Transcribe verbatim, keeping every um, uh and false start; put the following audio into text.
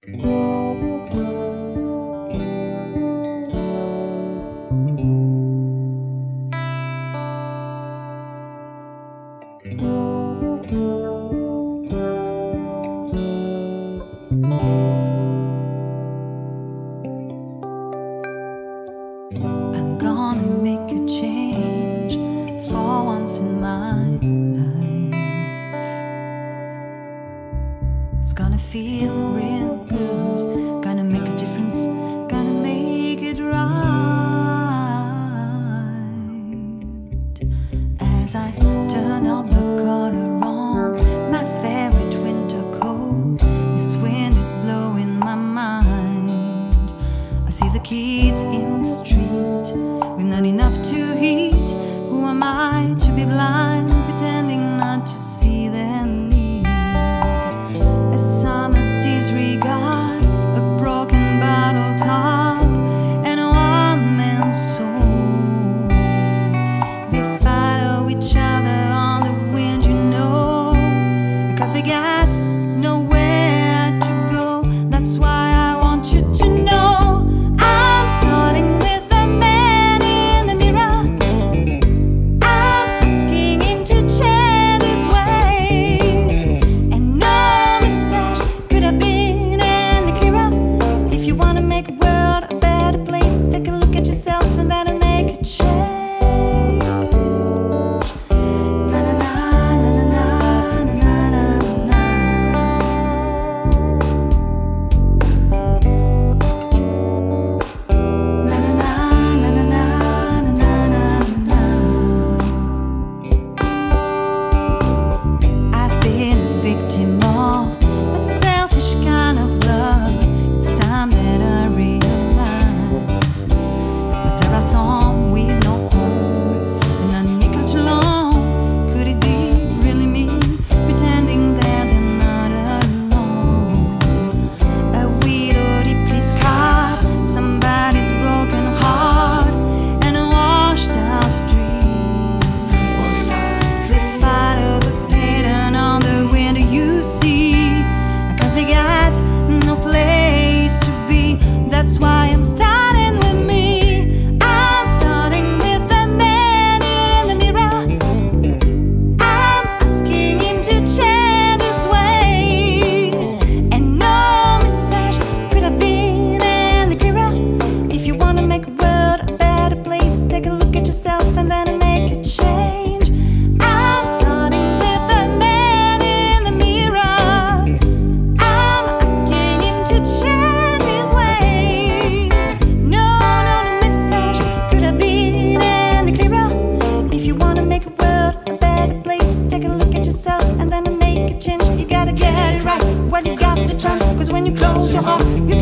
I'm gonna make a change for once in my life. It's gonna feel real good, gonna make a difference, gonna make it right. As I turn up the color on my favorite winter coat, this wind is blowing my mind. I see the kids in the street with not enough to eat. Who am I to be blind, pretending not to see their need? A summer's disregard, a broken bottle top, and a one-man soul. They follow each other on the wind, you know, 'cause they got nowhere to go. That's why I want you to know I'm starting with the man in the mirror. I'm asking him to change his ways, and no message could have been any clearer. If you want to make a world a better place, take a look at yourself and better make a change. Na na na na na na na na na na. Na na na na na na na na na. I've been a victim of a selfish kind of love. It's time that I realize that there are some with no home and not a nickel too long. Could it be really me, pretending that they're not alone? A widow deeply scarred, somebody's broken heart, and a washed out dream. They follow the pattern on the window you see, 'cause they got no place to be. That's why I'm starting with me. I'm starting with the man in the mirror. I'm asking him to change his ways, and no message could have been any clearer. If you want to make a world a better place, take a look at yourself and then make a change. I'm starting with the man in the mirror. I'm asking him to change his ways. No, no, no message could have been any clearer. If you want to make a world a better place, take a look at yourself and then make a change. You gotta get it right, well you got to try, 'cause when you close your heart, you